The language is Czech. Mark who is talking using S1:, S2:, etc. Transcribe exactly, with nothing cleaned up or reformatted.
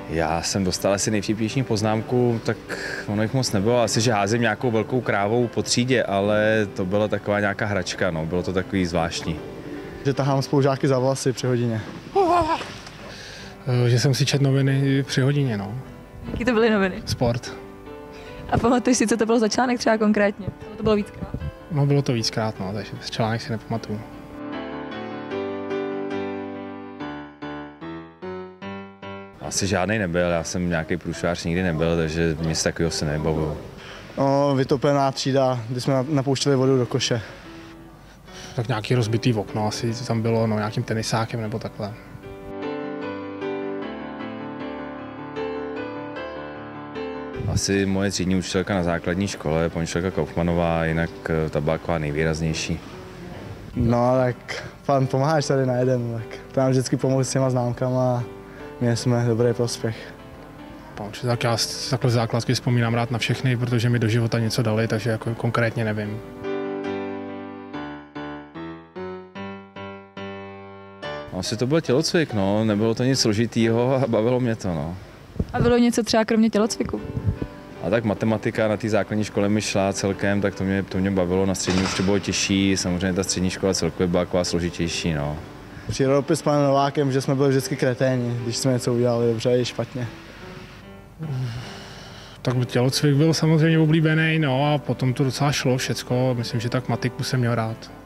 S1: Já jsem dostal asi nejvtipnější poznámku, tak ono jich moc nebylo. Asi, že házím nějakou velkou krávou po třídě, ale to byla taková nějaká hračka, no. Bylo to takový zvláštní.
S2: Že tahám spolužáky za vlasy při hodině.
S3: Že jsem si četl noviny při hodině, no.
S4: Jaký to byly noviny?
S3: Sport.
S4: A pamatuješ si, co to bylo za článek třeba konkrétně? Nebo to bylo víckrát?
S3: No, bylo to víckrát, no, takže článek si nepamatuju.
S1: Asi žádný nebyl, já jsem nějaký průšvář nikdy nebyl, takže nic takového se nebavilo.
S2: No, vytopená třída, kdy jsme napouštěli vodu do koše.
S3: Tak nějaký rozbitý okno, asi tam bylo no, nějakým tenisákem nebo takhle.
S1: Asi moje třídní učitelka na základní škole, paní učitelka Kaufmanová, jinak ta byla taková nejvýraznější.
S2: No, tak pan pomáháš tady na jeden, tak to nám vždycky pomohl s těma známkama a měli jsme dobrý prospěch.
S3: Tak já takhle základky vzpomínám rád na všechny, protože mi do života něco dali, takže jako konkrétně nevím.
S1: Asi to byl tělocvik, no, nebylo to nic složitýho a bavilo mě to, no.
S4: A bylo něco třeba kromě tělocviku?
S1: A tak matematika na té základní škole mi šla celkem, tak to mě, to mě bavilo, na střední už to bylo těžší, samozřejmě ta střední škola celkově byla taková složitější, no.
S2: Přírodopis s panem Novákem, že jsme byli vždycky kreténi, když jsme něco udělali dobře i špatně.
S3: Tak tělocvik byl samozřejmě oblíbený, no a potom to docela šlo všecko, myslím, že tak matiku jsem měl rád.